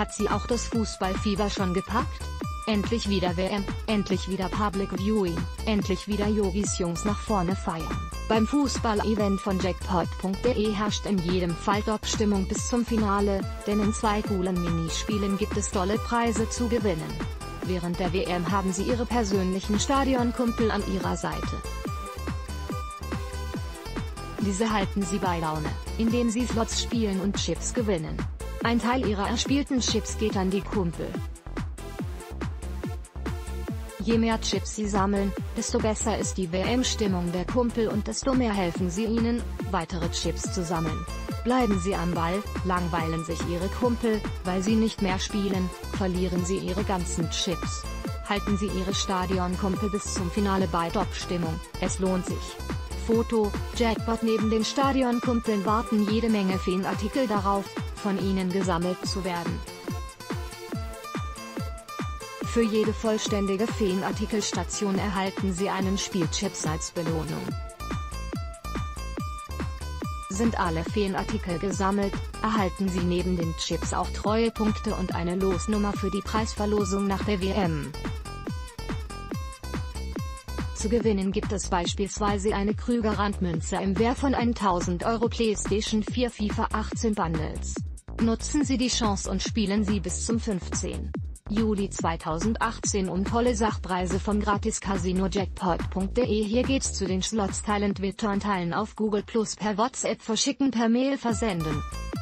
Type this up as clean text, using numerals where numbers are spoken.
Hat Sie auch das Fußballfieber schon gepackt? Endlich wieder WM, endlich wieder Public Viewing, endlich wieder Yogis Jungs nach vorne feiern. Beim Fußball-Event von Jackpot.de herrscht in jedem Fall Top-Stimmung bis zum Finale, denn in 2 coolen Minispielen gibt es tolle Preise zu gewinnen. Während der WM haben Sie Ihre persönlichen Stadionkumpel an Ihrer Seite. Diese halten Sie bei Laune, indem Sie Slots spielen und Chips gewinnen. Ein Teil Ihrer erspielten Chips geht an die Kumpel. Je mehr Chips Sie sammeln, desto besser ist die WM-Stimmung der Kumpel und desto mehr helfen Sie ihnen, weitere Chips zu sammeln. Bleiben Sie am Ball, langweilen sich Ihre Kumpel, weil Sie nicht mehr spielen, verlieren Sie Ihre ganzen Chips. Halten Sie Ihre Stadionkumpel bis zum Finale bei Top-Stimmung, es lohnt sich. Foto: Jackpot. Neben den Stadionkumpeln warten jede Menge Fanartikel darauf, von Ihnen gesammelt zu werden. Für jede vollständige Fanartikelstation erhalten Sie einen Spielchips als Belohnung. Sind alle Fanartikel gesammelt, erhalten Sie neben den Chips auch Treuepunkte und eine Losnummer für die Preisverlosung nach der WM. Zu gewinnen gibt es beispielsweise eine Krüger-Randmünze im Wert von 1000 Euro PlayStation 4 FIFA 18 Bundles. Nutzen Sie die Chance und spielen Sie bis zum 15. Juli 2018 um tolle Sachpreise vom Gratis-Casino Jackpot.de. Hier geht's zu den Slots: Teilen, Twittern, teilen auf Google+, per WhatsApp verschicken, per Mail versenden.